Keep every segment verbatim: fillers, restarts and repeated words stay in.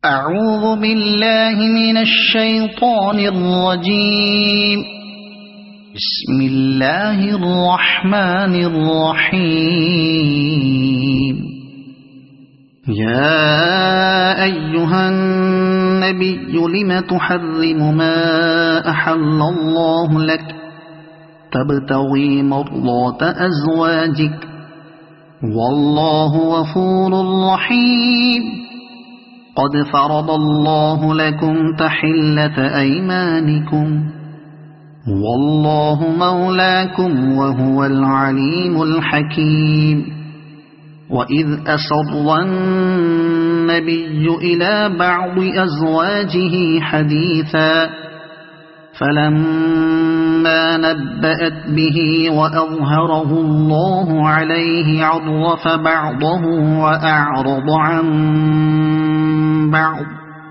أعوذ بالله من الشيطان الرجيم. بسم الله الرحمن الرحيم. يا أيها النبي لم تحرم ما أحل الله لك تبتغي مرضات أزواجك والله غفور رحيم. قد فرض الله لكم تحلة أيمانكم والله مولاكم وهو العليم الحكيم. وإذ أسر النبي إلى بعض أزواجه حديثا فلما نبأت به وأظهره الله عليه عرف بعضه وأعرض عن بعض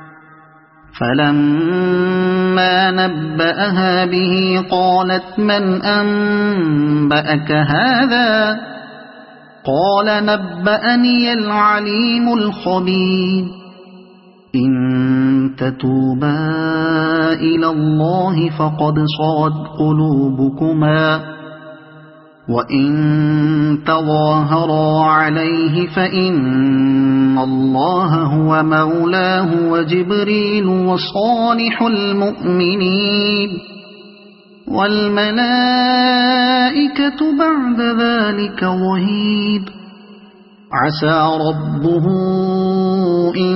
فلما نبأها به قالت من أنبأك هذا قال نبأني العليم الخبير. إن تتوبا إلى الله فقد صغت قلوبكما وإن تظاهرا عليه فإن الله هو مولاه وجبريل وصالح المؤمنين والملائكة بعد ذلك ظهير. عسى ربه إن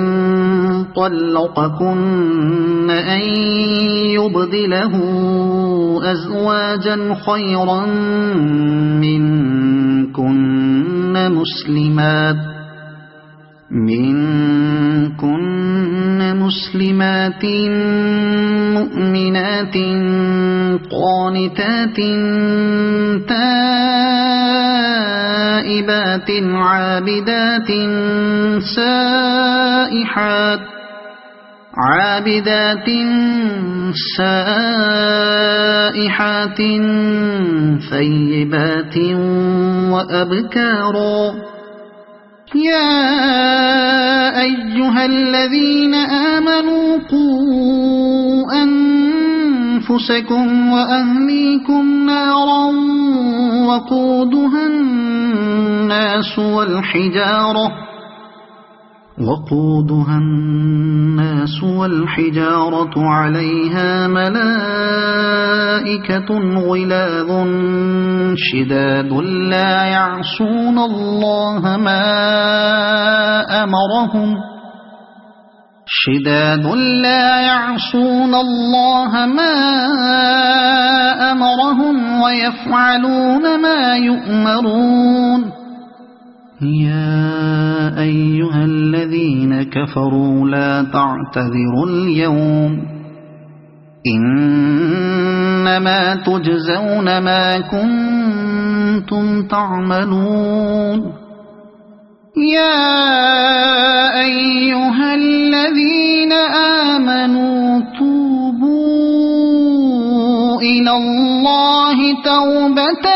طلقكن أن يبدله أزواجا خيرا منكن مسلمات منكن مسلمات مؤمنات قانتات تائبات عابدات سائحات عابدات سائحات ثيبات وأبكارا. يا أيها الذين آمنوا قوا أنفسكم وأهليكم نارا وقودها الناس والحجارة وقودها الناس والحجارة عليها ملائكة غلاظ شداد لا يعصون الله ما أمرهم شداد لا يعصون الله ما أمرهم ويفعلون ما يؤمرون. يا أيها الذين كفروا لا تعتذروا اليوم إنما تجزون ما كنتم تعملون. يا أيها الذين آمنوا توبوا إلى الله توبة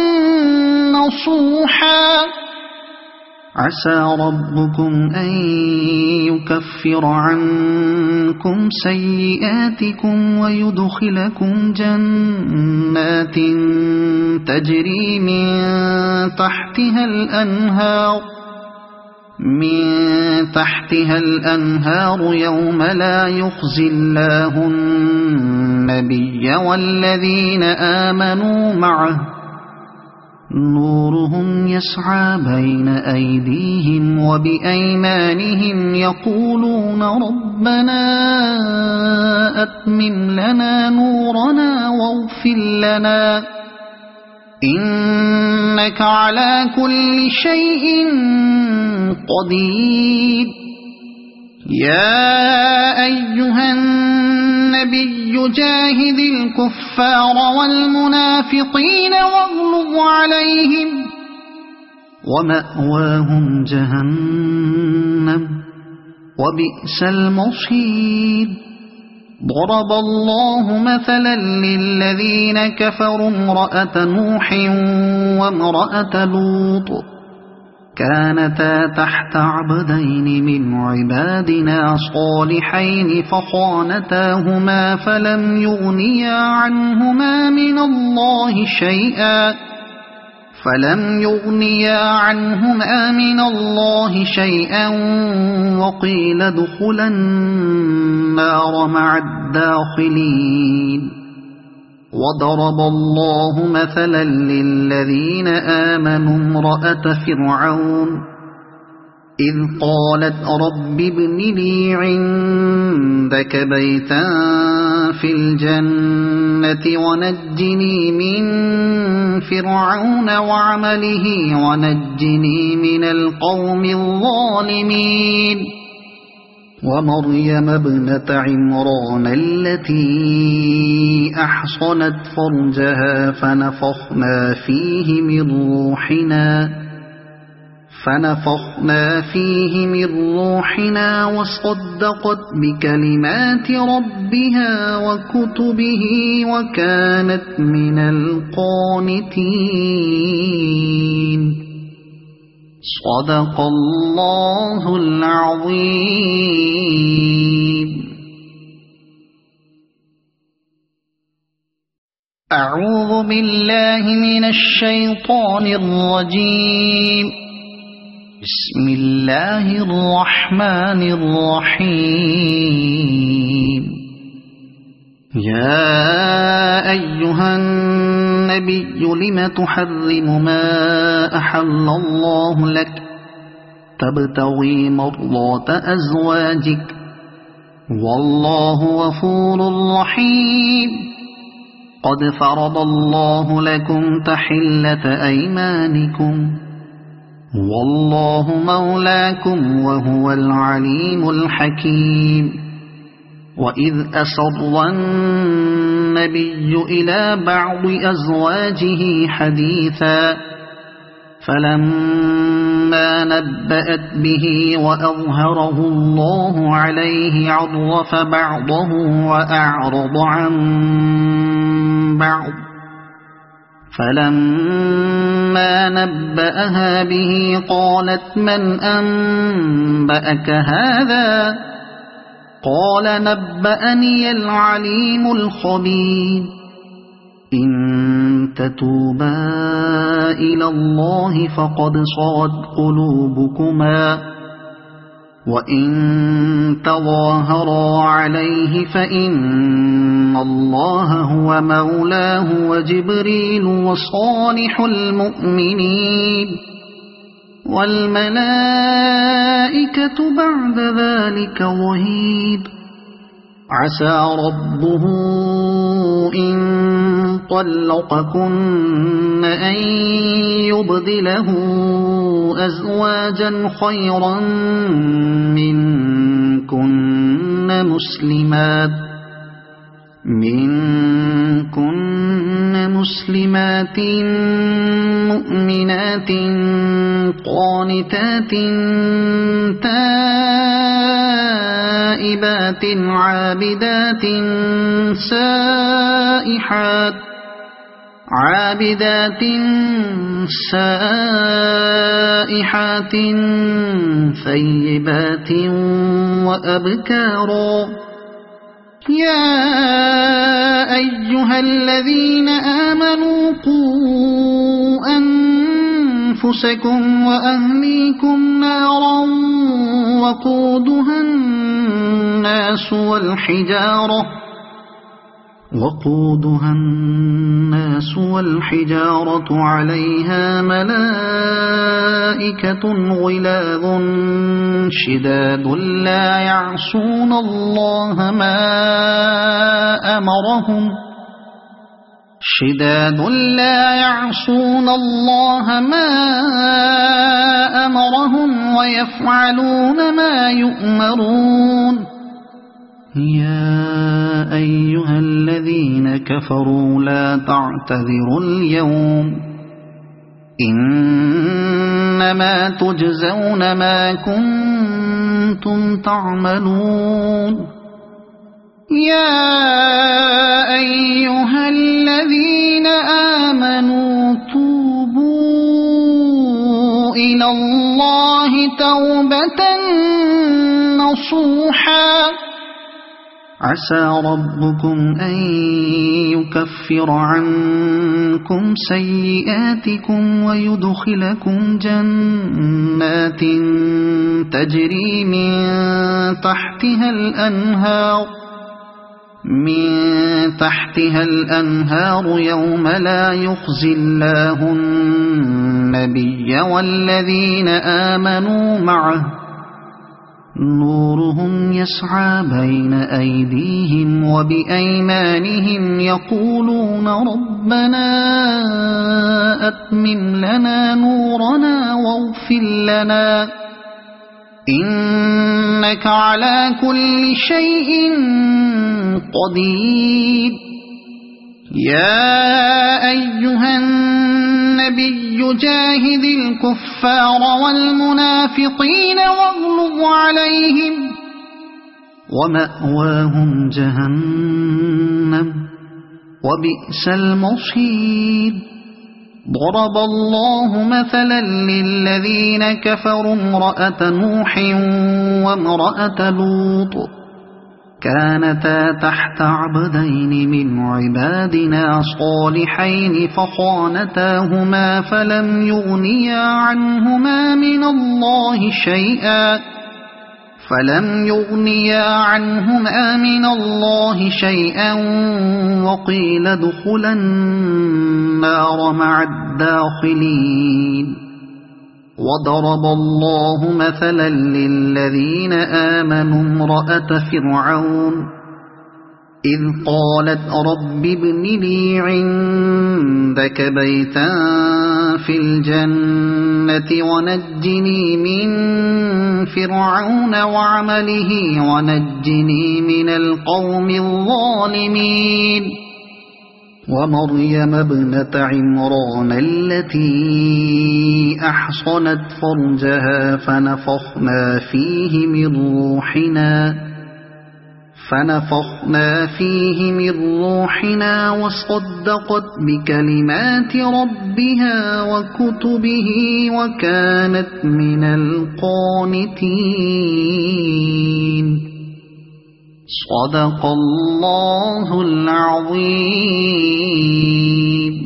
نصوحا عسى ربكم أن يكفر عنكم سيئاتكم ويدخلكم جنات تجري من تحتها الأنهار من تحتها الأنهار يوم لا يخزي الله النبي والذين آمنوا معه نورهم يسعى بين أيديهم وبأيمانهم يقولون ربنا أتمم لنا نورنا واغفر لنا إنك على كل شيء قدير. يا أيها النبي جاهد الكفار والمنافقين واغلظ عليهم ومأواهم جهنم وبئس المصير. ضرب الله مثلا للذين كفروا امرأة نوح وامرأة لوط كانتا تحت عبدين من عبادنا صالحين فخانتاهما فلم يغنيا عنهما من الله شيئا فلم يغنيا عنهما من الله شيئا وقيل ادخلا النار مع الداخلين. وضرب الله مثلا للذين آمنوا امرأة فرعون إذ قالت رب ابن لي عندك بيتا في الجنة ونجني من فرعون وعمله ونجني من القوم الظالمين. ومريم ابنة عمران التي أحصنت فرجها فنفخنا فيه من روحنا فنفخنا فيه من روحنا وصدقت بكلمات ربها وكتبه وكانت من القانتين. صدق الله العظيم. أعوذ بالله من الشيطان الرجيم. بسم الله الرحمن الرحيم. يا أيها النبي لم تحرم ما أحل الله لك تبتغي مرضات أزواجك والله غفور رحيم. قد فرض الله لكم تحلة أيمانكم والله مولاكم وهو العليم الحكيم. وإذ أسر النبي إلى بعض أزواجه حديثا فلما نبأت به وأظهره الله عليه عرف بعضه وأعرض عن بعض فلما نبأها به قالت من أنبأك هذا قال نبأني العليم الخبير. إن تتوبا إلى الله فقد صغت قلوبكما وإن تظاهرا عليه فإن الله هو مولاه وجبريل وصالح المؤمنين والملائكة بعد ذلك ظهير. عسى ربه إن طلقكن أن يبدله أزواجا خيرا منكن مسلمات منكن مسلمات مؤمنات قانتات تائبات عابدات سائحات عابدات سائحات ثيبات وأبكارا. يا أيها الذين آمنوا قوا أنفسكم وأهليكم نارا وقودها الناس والحجارة وقودها الناس والحجارة عليها ملائكة غلاظ شداد لا يعصون الله ما أمرهم شداد لا يعصون الله ما أمرهم ويفعلون ما يؤمرون. يا أيها الذين كفروا لا تعتذروا اليوم إنما تجزون ما كنتم تعملون. يا أيها الذين آمنوا توبوا إلى الله توبة نصوحا عسى ربكم أن يكفر عنكم سيئاتكم ويدخلكم جنات تجري من تحتها الأنهار من تحتها الأنهار يوم لا يخزي الله النبي والذين آمنوا معه نورهم يسعى بين أيديهم وبأيمانهم يقولون ربنا أتمم لنا نورنا واغفر لنا إنك على كل شيء قدير يا أيها النبي جاهد الكفار والمنافقين واغلظ عليهم ومأواهم جهنم وبئس المصير ضرب الله مثلا للذين كفروا امرأة نوح وامرأة لوط كانتا تحت عبدين من عبادنا صالحين فخانتاهما فلم يغنيا عنهما من الله شيئا فلم يغنيا عنهما من الله شيئا وقيل ادخلا النار مع الداخلين وضرب الله مثلا للذين آمنوا امرأة فرعون إذ قالت رب ابن لي عندك بيتا في الجنة ونجني من فرعون وعمله ونجني من القوم الظالمين ومريم ابنة عمران التي أحصنت فرجها فنفخنا فيه من روحنا فنفخنا فيه من روحنا وصدقت بكلمات ربها وكتبه وكانت من القانتين صدق الله العظيم.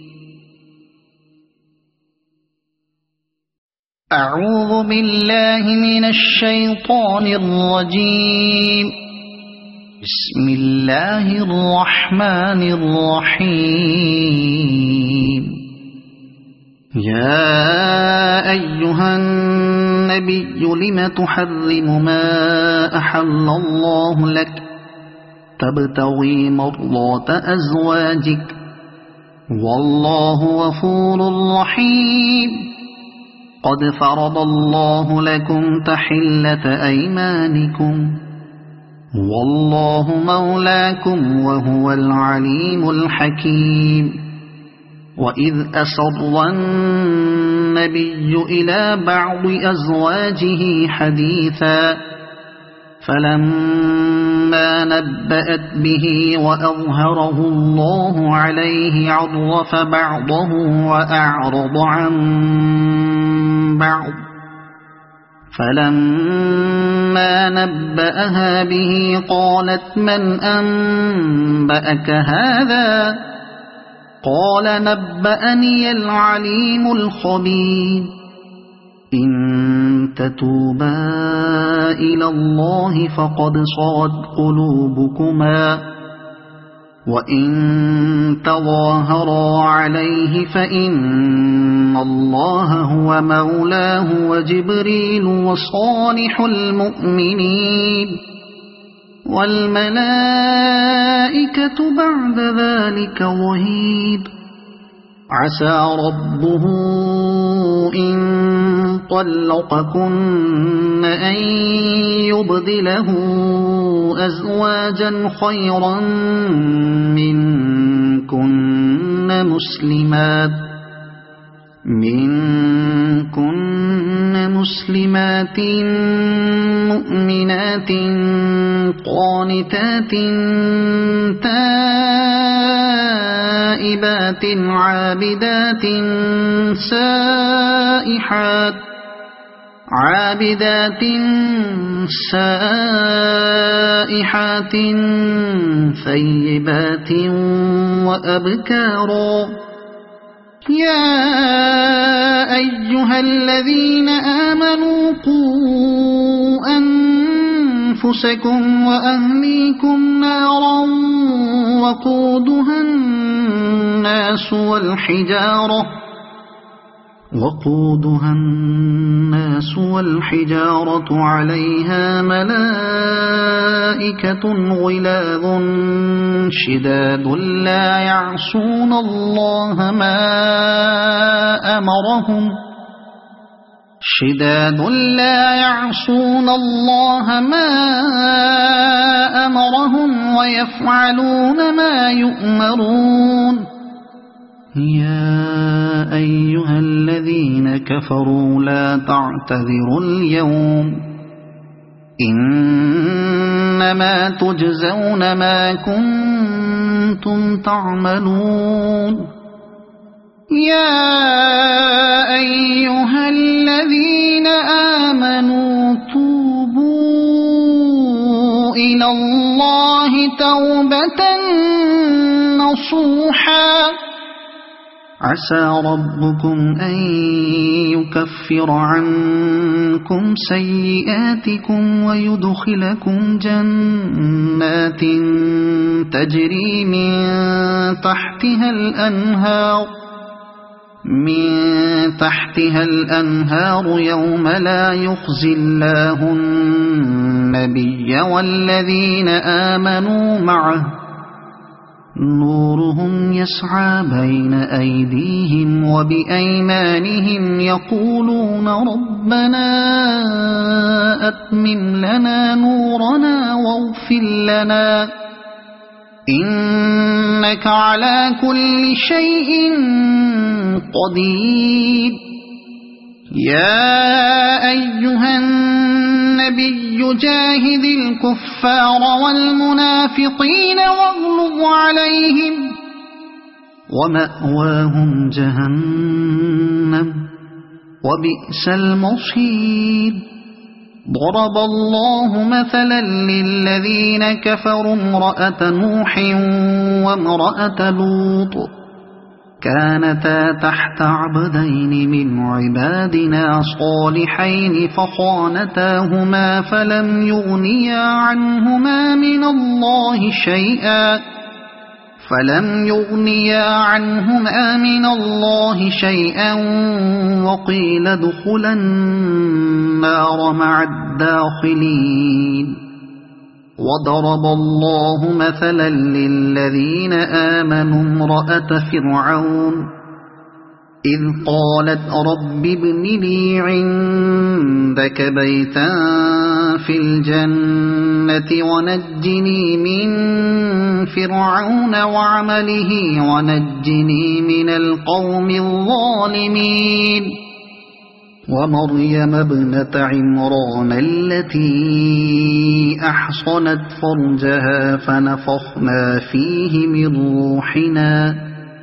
أعوذ بالله من الشيطان الرجيم. بسم الله الرحمن الرحيم. يا أيها النبي لم تحرم ما أحل الله لك تبتغي مرضات أزواجك والله غفور رحيم. قد فرض الله لكم تحلة أيمانكم والله مولاكم وهو العليم الحكيم. وإذ أسر النبي إلى بعض أزواجه حديثا فلما نبأت به وأظهره الله عليه عرف بعضه وأعرض عن بعض فلما نبأها به قالت من أنبأك هذا قال نبأني العليم الخبير. إن تتوبا إلى الله فقد صغت قلوبكما وإن تظاهرا عليه فإن الله هو مولاه وجبريل وصالح المؤمنين والملائكة بعد ذلك ظهير. عسى ربه إن طلقكن أن يبدله أزواجا خيرا منكن مسلمات منكن مسلمات مؤمنات قانتات تائبات عابدات سائحات عابدات سائحات ثيبات وأبكارا يا أيها الذين آمنوا قوا أنفسكم وأهليكم نارا وقودها الناس والحجارة وقودها الناس والحجارة عليها ملائكة غلاظ شداد لا يعصون الله ما أمرهم شداد لا يعصون الله ما أمرهم ويفعلون ما يؤمرون يا أيها الذين كفروا لا تعتذروا اليوم إنما تجزون ما كنتم تعملون يا أيها الذين آمنوا توبوا إلى الله توبة نصوحا عسى ربكم أن يكفر عنكم سيئاتكم ويدخلكم جنات تجري من تحتها الأنهار من تحتها الأنهار يوم لا يخزي الله النبي والذين آمنوا معه نورهم يسعى بين أيديهم وبأيمانهم يقولون ربنا أتمم لنا نورنا واغفر لنا إنك على كل شيء قدير يا أيها النبي جاهد الكفار والمنافقين واغلظ عليهم ومأواهم جهنم وبئس المصير ضرب الله مثلا للذين كفروا امرأة نوح وامرأة لوط كانتا تحت عبدين من عبادنا صالحين فخانتاهما فلم يغنيا عنهما من الله شيئا فلم يغنيا عنهما من الله شيئا وقيل ادخلا النار مع الداخلين وضرب الله مثلا للذين آمنوا امرأة فرعون إذ قالت رب ابن لي عندك بيتا في الجنة ونجني من فرعون وعمله ونجني من القوم الظالمين ومريم ابنة عمران التي أحصنت فرجها فنفخنا فيه من روحنا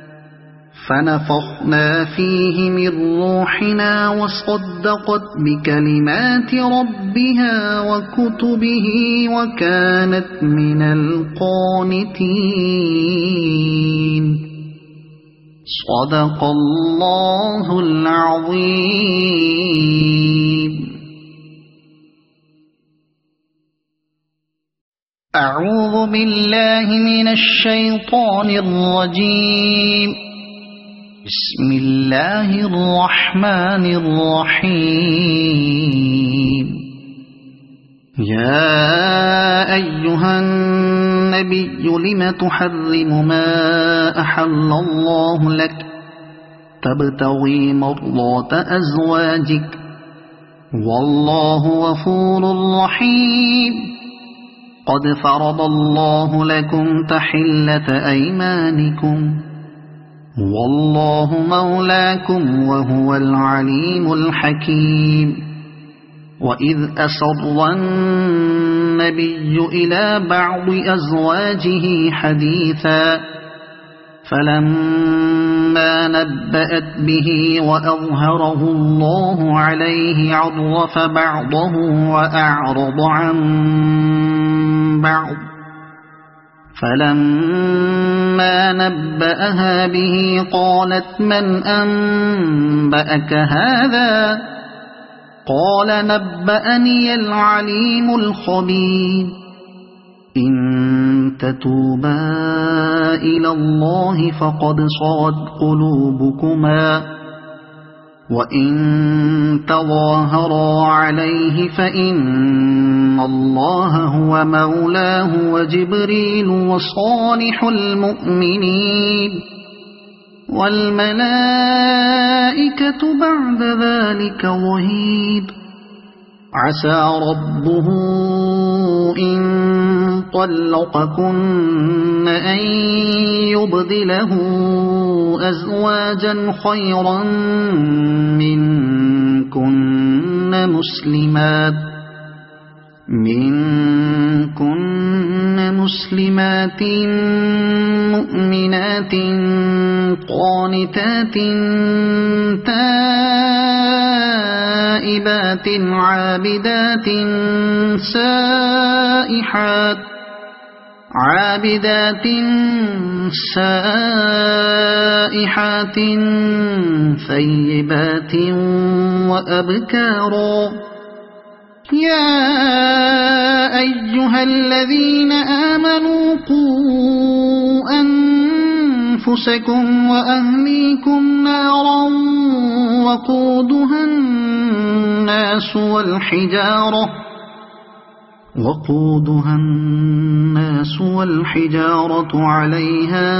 فنفخنا فيه من روحنا وصدقت بكلمات ربها وكتبه وكانت من القانتين صدق الله العظيم. أعوذ بالله من الشيطان الرجيم. بسم الله الرحمن الرحيم. يا أيها النبي لم تحرم ما أحل الله لك تبتغي مرضات أزواجك والله غفور رحيم. قد فرض الله لكم تحلة أيمانكم والله مولاكم وهو العليم الحكيم. وإذ أسر النبي إلى بعض أزواجه حديثا فلما نبأت به وأظهره الله عليه عرف بعضه وأعرض عن بعض فلما نبأها به قالت من أنبأك هذا قال نبأني العليم الخبير إن تتوبا إلى الله فقد صغت قلوبكما وإن تظاهرا عليه فإن الله هو مولاه وجبريل وصالح المؤمنين والملائكة بعد ذلك ظهير عسى ربه إن طلقكن أن يبدله أزواجا خيرا منكن مسلمات منكن مسلمات مؤمنات قانتات تائبات عابدات سائحات عابدات سائحات ثيبات وأبكارا يا أيها الذين آمنوا قوا أنفسكم وأهليكم نارا وقودها الناس والحجارة وقودها الناس والحجارة عليها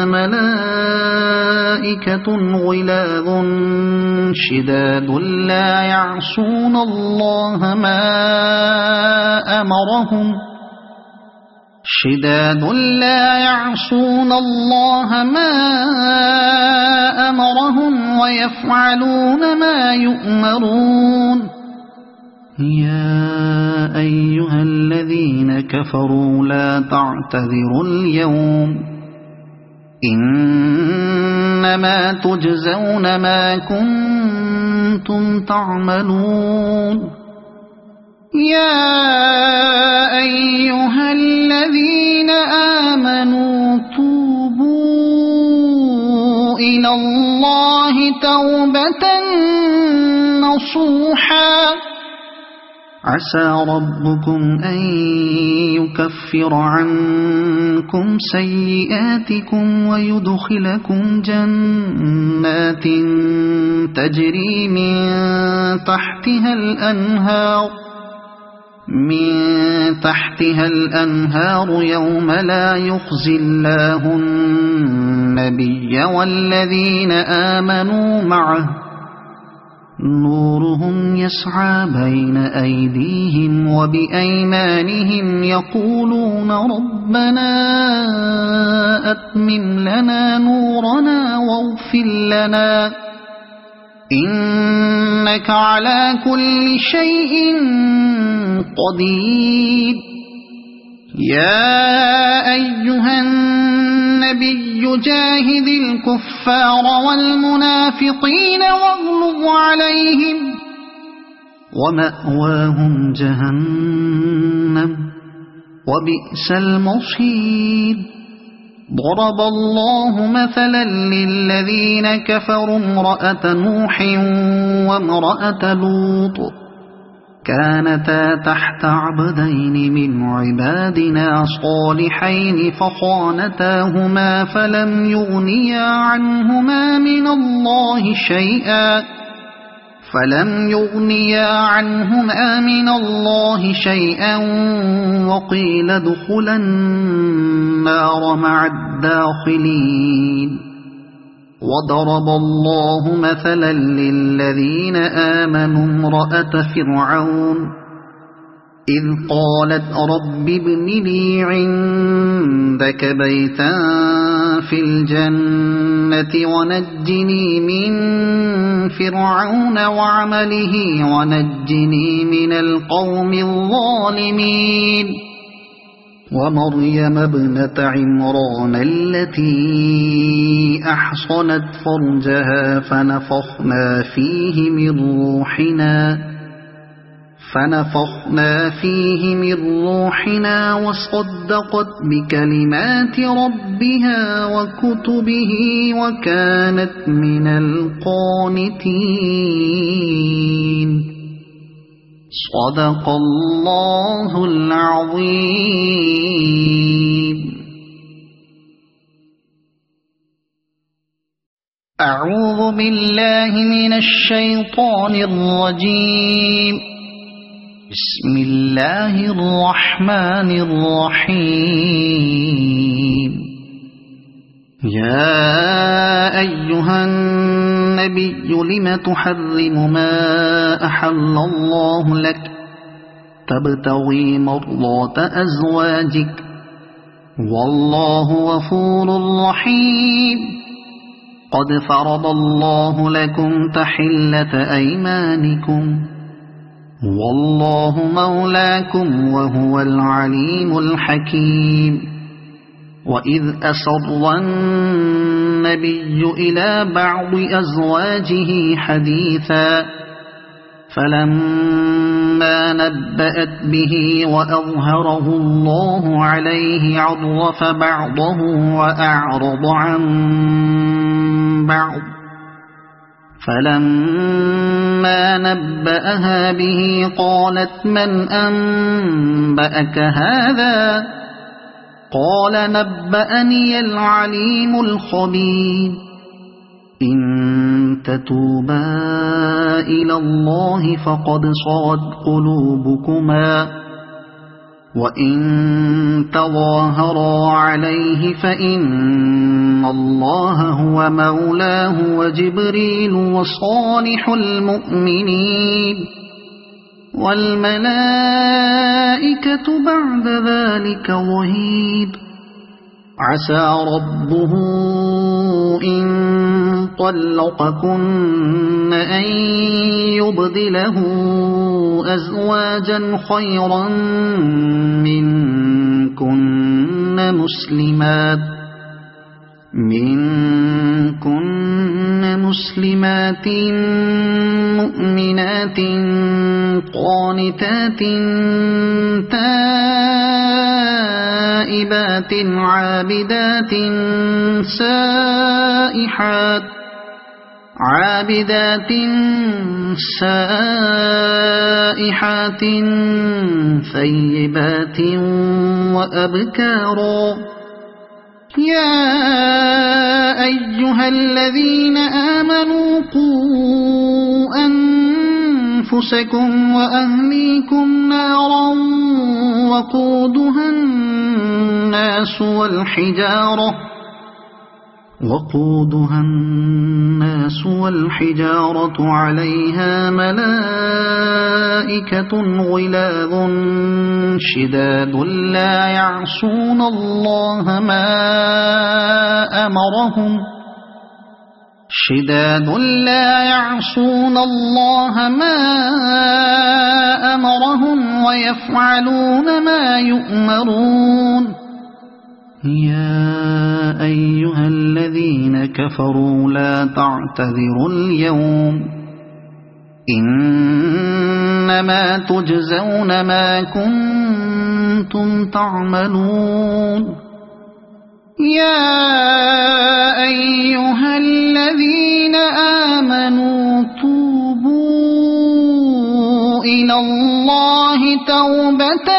ملائكة غلاظ شداد لا يعصون الله ما أمرهم شداد لا يعصون الله ما أمرهم ويفعلون ما يؤمرون يا أيها الذين كفروا لا تعتذروا اليوم إنما تجزون ما كنتم تعملون يا أيها الذين آمنوا توبوا إلى الله توبة نصوحا عسى ربكم أن يكفر عنكم سيئاتكم ويدخلكم جنات تجري من تحتها الأنهار من تحتها الأنهار يوم لا يخزي الله النبي والذين آمنوا معه نورهم يسعى بين أيديهم وبأيمانهم يقولون ربنا أتمم لنا نورنا واغفر لنا إنك على كل شيء قدير يا أيها النبي جاهد الكفار والمنافقين واغلظ عليهم ومأواهم جهنم وبئس المصير ضرب الله مثلا للذين كفروا امرأة نوح وامرأة لوط كانتا تحت عبدين من عبادنا صالحين فخانتاهما فلم يغنيا عنهما من الله شيئا فلم يغنيا عنهما من الله شيئا وقيل ادخلا النار مع الداخلين وضرب الله مثلا للذين آمنوا امرأة فرعون إذ قالت رب ابن لي عندك بيتا في الجنة ونجني من فرعون وعمله ونجني من القوم الظالمين ومريم ابنة عمران التي أحصنت فرجها فنفخنا فيه من روحنا فنفخنا فيه من روحنا وصدقت بكلمات ربها وكتبه وكانت من القانتين. صدق الله العظيم. أعوذ بالله من الشيطان الرجيم. بسم الله الرحمن الرحيم. يا أيها النبي لم تحرم ما أحل الله لك تبتغي مرضات أزواجك والله غفور رحيم. قد فرض الله لكم تحلة أيمانكم والله مولاكم وهو العليم الحكيم. وإذ أسر النبي إلى بعض أزواجه حديثا فلما نبأت به وأظهره الله عليه عرف بعضه وأعرض عن بعض فلما نبأها به قالت من أنبأك هذا قال نبأني العليم الخبير. إن تتوبا إلى الله فقد صغت قلوبكما وإن تظاهرا عليه فإن الله هو مولاه وجبريل وصالح المؤمنين والملائكة بعد ذلك ظهير. عسى ربه إن طلقكن أن يبدله أزواجا خيرا منكن مسلمات منكن مسلمات مؤمنات قانتات تائبات عابدات سائحات عابدات سائحات ثيبات وأبكارا. يا أيها الذين آمنوا قوا أنفسكم وأهليكم نارا وقودها الناس والحجارة وقودها الناس والحجارة عليها ملائكة غلاظ شداد لا يعصون الله ما أمرهم شداد لا يعصون الله ما أمرهم ويفعلون ما يؤمرون. يا أيها الذين كفروا لا تعتذروا اليوم إنما تجزون ما كنتم تعملون. يا أيها الذين آمنوا توبوا إلى الله توبة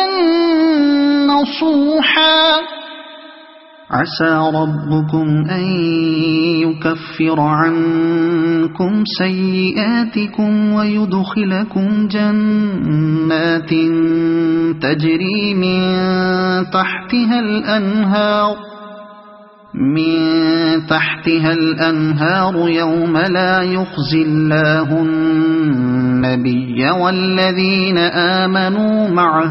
نصوحا عسى ربكم أن يكفر عنكم سيئاتكم ويدخلكم جنات تجري من تحتها الأنهار من تحتها الأنهار يوم لا يخزي الله النبي والذين آمنوا معه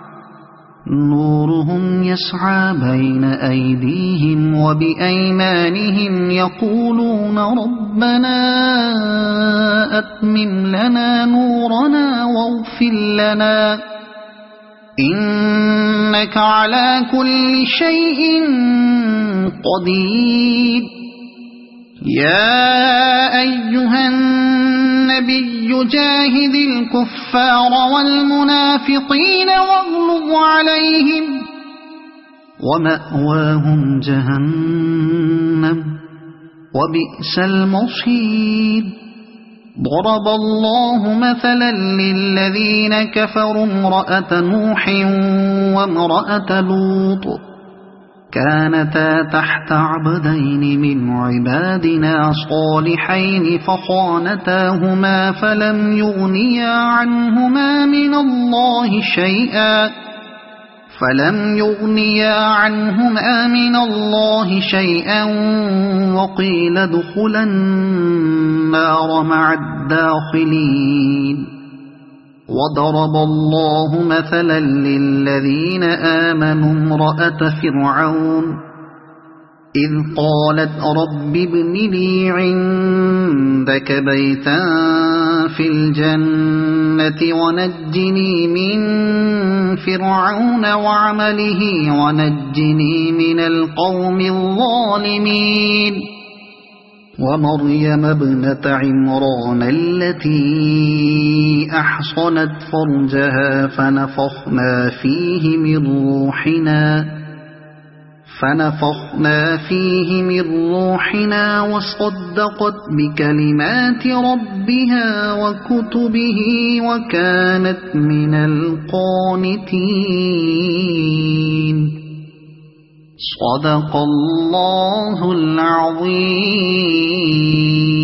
نورهم يسعى بين أيديهم وبأيمانهم يقولون ربنا أتمم لنا نورنا واغفر لنا إنك على كل شيء قدير يا أيها النبي جاهد الكفار والمنافقين واغلظ عليهم ومأواهم جهنم وبئس المصير ضرب الله مثلا للذين كفروا امرأة نوح وامرأة لوط كانتا تحت عبدين من عبادنا صالحين فخانتاهما فلم يغنيا عنهما من الله شيئا فلم يغنيا عنهما من الله شيئا وقيل ادخلا النار مع الداخلين وضرب الله مثلا للذين آمنوا امرأة فرعون إذ قالت رب ابن لي عندك بيتا في الجنة ونجني من فرعون وعمله ونجني من القوم الظالمين ومريم ابنة عمران التي أحصنت فرجها فنفخنا فيه من روحنا فنفخنا فيه من روحنا وصدقت بكلمات ربها وكتبه وكانت من القانتين صدق الله العظيم.